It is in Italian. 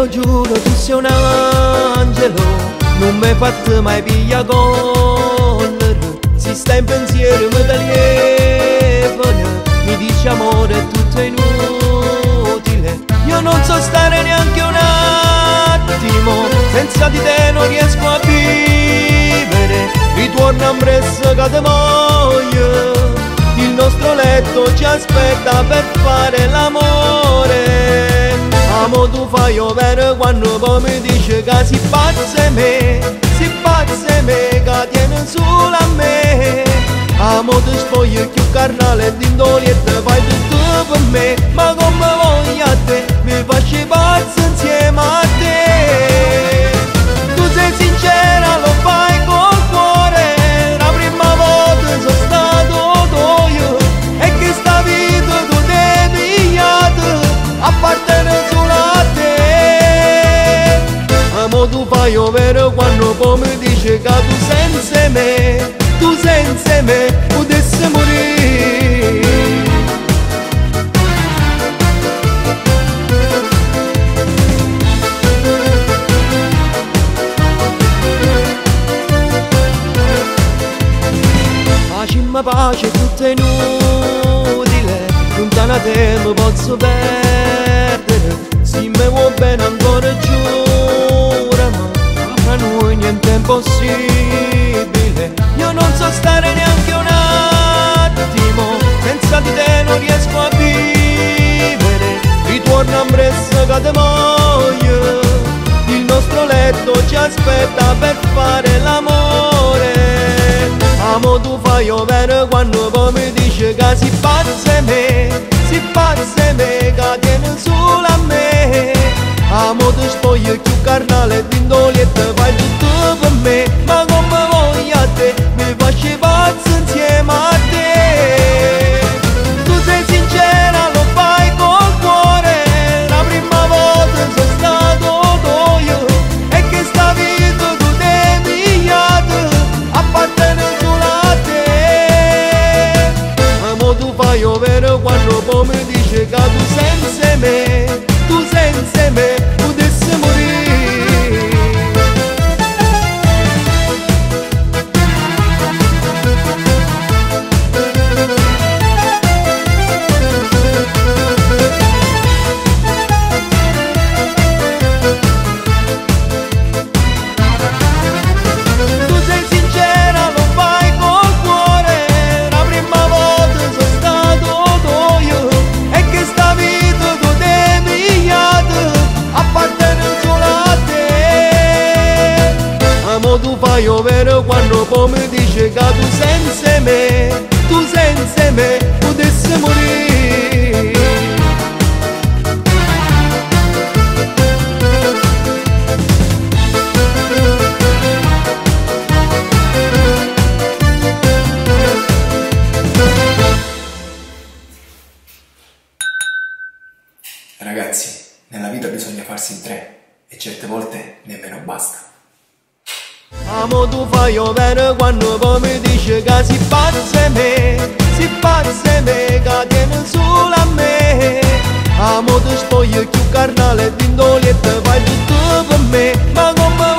lo giuro, tu sei un angelo, non mi hai fatto mai piglia collera. Si sta in pensiero mi telefono, mi dice amore è tutto inutile. Io non so stare neanche un attimo, senza di te non riesco a vivere. Ritorno a Brescia che te voglio, il nostro letto ci aspetta per fare l'amore. Amo tu fai ovvero quando poi mi dice che si pazza me, che tiene solo a me. Amo ti spoglio più carnale e d'indolietta, fai tutto per me, ma come voglio a te, mi faccio pazzo insieme a te. Tu sei sincera, lo fai col cuore, la prima volta sono stato io, e che sta vita tu ti pigliato, appartiene solo a te. Amo tu fai ovvero quando poi mi dice che tu senza me potessi morire. Facimmo pace, tutto è inutile, lontana te mi posso perdere. Se mi vuoi bene ancora giurami, fra noi niente è impossibile. Io non so stare neanche un attimo, senza di te non riesco a vivere. Ritorno a Brescia che te voglio, il nostro letto ci aspetta per fare l'amore. Amo tu fai ovvero quando poi mi dice che si pazza me, che tiene solo a me. Amo ti spoglio più carnale e d'indolietta, fai tutto per me, ma come voglio a te, mi faccio pazzo insieme a te. Tu sei sincera, lo fai col cuore, la prima volta sono stato io, e che sta vita tu ti pigliato, appartiene solo a te. Amo tu fai ovvero quando poi mi dice che tu senza me potessi morire. Tu sei sincera, lo fai col cuore, la prima volta sono stato io, e che sta vita tu ti pigliato, appartiene solo a te. Amo tu fai ovvero quando poi mi dice che tu senza me potessi morire. Ragazzi, nella vita bisogna farsi in tre e certe volte nemmeno basta. Amo tu fai ovvero quando poi mi dice che si pazza me, che tiene solo a me. Amo ti spoglio più carnale e d'indolietta, fai tutto per me, ma come